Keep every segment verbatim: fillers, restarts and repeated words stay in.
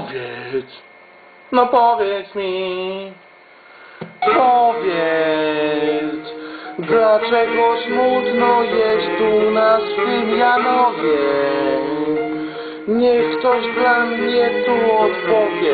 Powiedz, no powiedz mi, powiedz, dlaczego smutno jest tu na swym Janowie? Niech ktoś dla mnie tu odpowie.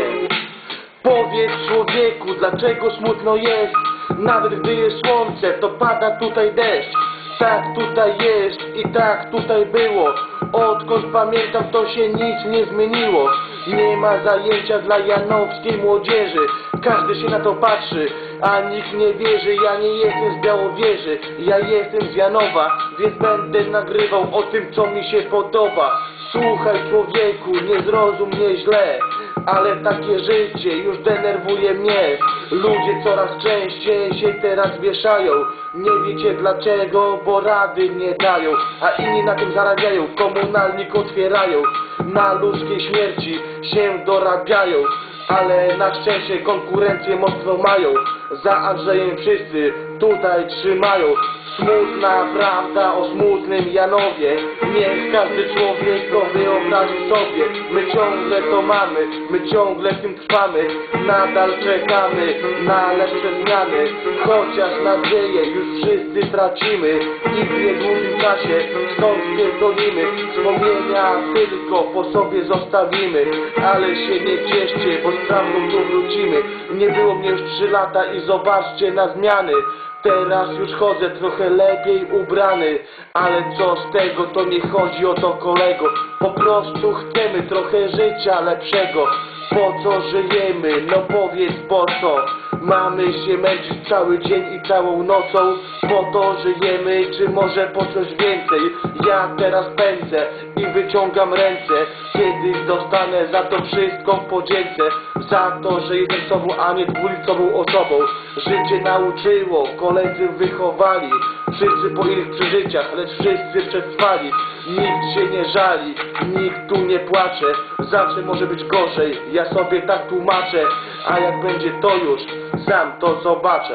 Powiedz człowieku, dlaczego smutno jest? Nawet gdy jest słońce, to pada tutaj deszcz. Tak tutaj jest i tak tutaj było. Odkąd pamiętam, to się nic nie zmieniło. Nie ma zajęcia dla janowskiej młodzieży. Każdy się na to patrzy, a nikt nie wierzy. Ja nie jestem z Białowieży, ja jestem z Janowa, więc będę nagrywał o tym, co mi się podoba. Słuchaj człowieku, nie zrozum mnie źle, ale takie życie już denerwuje mnie. Ludzie coraz częściej się teraz wieszają. Nie wiecie dlaczego, bo rady nie dają, a inni na tym zarabiają. Komunalnik otwierają, na ludzkiej śmierci się dorabiają. Ale na szczęście konkurencję mocno mają. Za Andrzejem wszyscy tutaj trzymają. Smutna prawda o smutnym Janowie. Niech każdy człowiek to wyobrazi sobie. My ciągle to mamy, my ciągle w tym trwamy. Nadal czekamy na lepsze zmiany. Chociaż nadzieję już wszyscy tracimy i w niedługim czasie stąd spierdolimy. Wspomnienia tylko po sobie zostawimy. Ale się nie cieszcie, bo z prawdą tu wrócimy. Nie było mnie już trzy lata i zobaczcie na zmiany. Teraz już chodzę trochę lepiej ubrany, ale co z tego, to nie chodzi o to kolego. Po prostu chcemy trochę życia lepszego. Po co żyjemy? No powiedz po co? Mamy się męczyć cały dzień i całą nocą? Po to żyjemy, czy może po coś więcej? Ja teraz pędzę i wyciągam ręce, kiedyś dostanę za to wszystko podzięce. Za to, że jestem sobą, a nie dwulicową osobą. Życie nauczyło, koledzy wychowali. Wszyscy po innych przeżyciach, lecz wszyscy przetrwali. Nikt się nie żali, nikt tu nie płacze. Zawsze może być gorzej, ja sobie tak tłumaczę. A jak będzie to już, sam to zobaczę.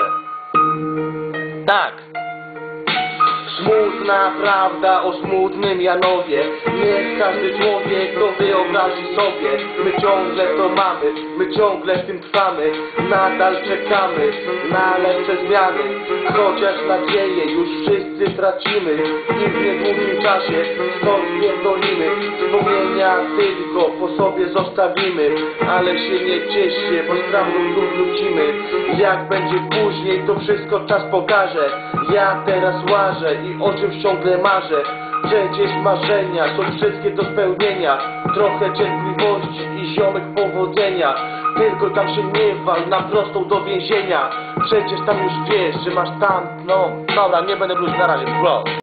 Tak. Smutna prawda o smutnym Janowie. Niech każdy człowiek to wyobrazi sobie. My ciągle to mamy, my ciągle w tym trwamy. Nadal czekamy na lepsze zmiany. Chociaż nadzieję już wszyscy tracimy i w niedługim czasie stąd spierdolimy. Wspomnienia tylko po sobie zostawimy. Ale się nie cieszcie, bo z prawdą tu wrócimy. Jak będzie później, to wszystko czas pokaże. Ja teraz łażę i o czymś ciągle marzę. Przecież marzenia są wszystkie do spełnienia. Trochę cierpliwości i ziomek powodzenia. Tylko tam się nie wal na prostą do więzienia. Przecież tam już wiesz, że masz tam, no dobra, nie będę bluź na razie, bro.